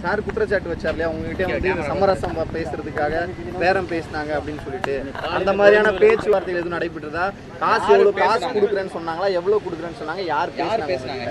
Sir குற்றச்சாட்டு வச்சார் இல்லையா உங்ககிட்ட வந்து சமரசம் பேசுறதுக்காக பேரம் பேசினாங்க அப்படின்னு சொல்லிட்டு அந்த மாதிரியான பேச்சுவார்த்தைகள் எதுவும் நடைபெற்றதா? காசு கொடுக்குறேன்னு சொன்னாங்களா? எவ்வளவு கொடுக்குறேன்னு சொன்னாங்க? யார் பேசினாங்க?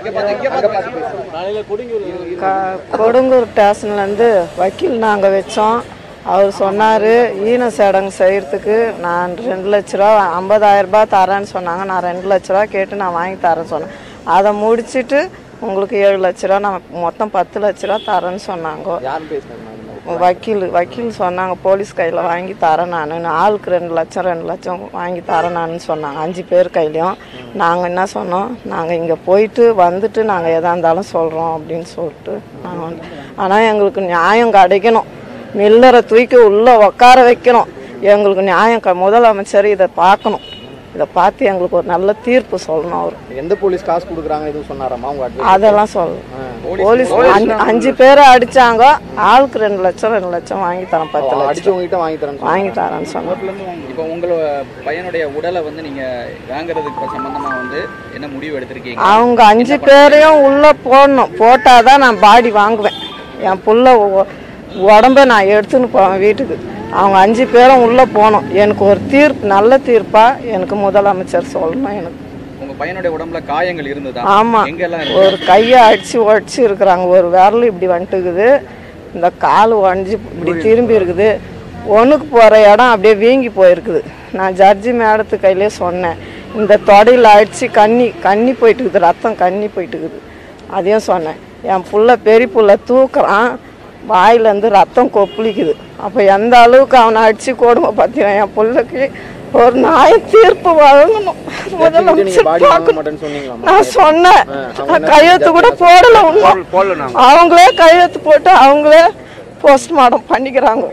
கொடுங்கூர் ஸ்டேஷன்லேருந்து வக்கீல் நாங்கள் வச்சோம். அவர் சொன்னார் ஈன சடங்கு செய்கிறதுக்கு நான் 2 லட்ச ரூபா 50,000 ரூபாய் தரேன்னு சொன்னாங்க. நான் 2 லட்ச ரூபா கேட்டு நான் வாங்கி தரேன்னு சொன்னேன். அதை முடிச்சுட்டு உங்களுக்கு 7 லட்ச ரூபா நான் மொத்தம் 10 லட்ச ரூபா தரேன்னு சொன்னாங்க. வக்கீல் சொன்னாங்க போலீஸ் கையில் வாங்கி தரேன் நான் ஆளுக்கு 2 லட்சம் வாங்கி தரேன் நான் சொன்னாங்க. 5 பேர் கையிலையும். நாங்கள் என்ன சொன்னோம், நாங்கள் இங்கே போயிட்டு வந்துட்டு நாங்கள் எதாக இருந்தாலும் சொல்கிறோம் அப்படின்னு சொல்லிட்டு நாங்கள் ஆனால் எங்களுக்கு நியாயம் கிடைக்கணும். மில்லரை தூக்கி உள்ளே உட்கார வைக்கணும். எங்களுக்கு நியாயம் முதலமைச்சர் இதை பார்க்கணும். இதை பார்த்து எங்களுக்கு ஒரு நல்ல தீர்ப்பு சொல்லணும். அவர் எந்த போலீஸ் காசு கொடுக்குறாங்க எதுவும் சொன்னாராமா? அதெல்லாம் சொல்லணும். போலீஸ் 5 பேரை அடிச்சாங்க. ஆளுக்கு 2 லட்சம் வாங்கி தரேன் 10 லட்சம் வாங்கி தரேன்னு சொன்னாங்க. இப்போ உங்களோட பையனுடைய உடலை வந்து நீங்க வாங்குறதுக்கு சம்பந்தமா வந்து என்ன முடிவு எடுத்திருக்கீங்க? அவங்க 5 பேரையும் உள்ள போடணும். போட்டாதான் நான் பாடி வாங்குவேன். என் புள்ள உடம்ப நான் எடுத்துன்னு போவேன் வீட்டுக்கு. அவங்க 5 பேரும் உள்ளே போகணும். எனக்கு ஒரு தீர்ப்பு நல்ல தீர்ப்பாக எனக்கு முதலமைச்சர் சொல்லணும். எனக்கு உங்கள் பையனுடைய உடம்புல காயங்கள் இருந்ததா? ஆமாம், ஒரு கையை உடச்சி இருக்கிறாங்க. ஒரு விரல் இப்படி வந்துட்டுக்குது. இந்த கால் உடஞ்சி இப்படி திரும்பி இருக்குது. ஒன்றுக்கு போகிற இடம் அப்படியே வீங்கி போயிருக்குது. நான் ஜட்ஜி மேடத்து கையிலே சொன்னேன். இந்த தொடையில் அடித்து கண்ணி போயிட்டுக்குது. ரத்தம் கண்ணி போயிட்டுக்குது. அதையும் சொன்னேன். என் பெரிய புள்ள தூக்குறான். வாயிலேருந்து ரத்தம் கொப்பளிக்குது. அப்போ எந்த அளவுக்கு அவனை அடித்து கொடுமை பார்த்தினா என் பிள்ளைக்கு ஒரு நாய் தீர்ப்பு வழங்கணும். முதலமைச்சர் நான் சொன்னேன். கையெழுத்து கூட போடலை. அவங்களே கையெழுத்து போட்டு அவங்களே போஸ்ட்மார்ட்டம் பண்ணிக்கிறாங்க.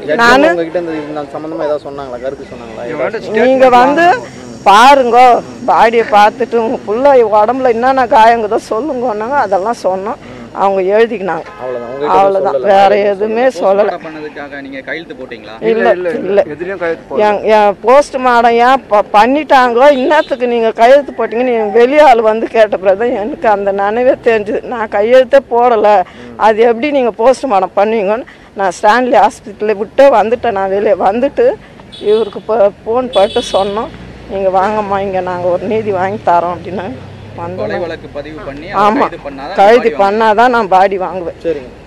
நீங்க வந்து பாருங்க, பாடியை பார்த்துட்டு உங்க புள்ள உடம்புல என்னென்ன காயங்குதோ சொல்லுங்கன்னாங்க. அதெல்லாம் சொன்னோம். அவங்க எழுதிக்கினாங்க. அவ்வளோதான், வேற எதுவுமே சொல்லலை. இல்லை என் போஸ்ட்மார்ட்டம் ஏன் பண்ணிட்டாங்களோ இன்னத்துக்கு நீங்கள் கையெழுத்து போட்டிங்க. நீ வெளியாள் வந்து கேட்ட பிறகு எனக்கு அந்த நினைவே தெரிஞ்சுது. நான் கையெழுத்தே போடலை. அது எப்படி நீங்கள் போஸ்ட்மார்ட்டம் பண்ணுவீங்கன்னு நான் ஸ்டான்லி ஹாஸ்பிட்டலில் விட்டு வந்துட்டேன். நான் வெளியே வந்துட்டு இவருக்கு ஃபோன் போட்டு சொன்னோம். நீங்கள் வாங்கம்மா, இங்கே நாங்கள் ஒரு நீதி வாங்கி தரோம் அப்படின்னு. ஆமாம், கைது பண்ணாதான் நான் பாடி வாங்குவேன். சரிங்க.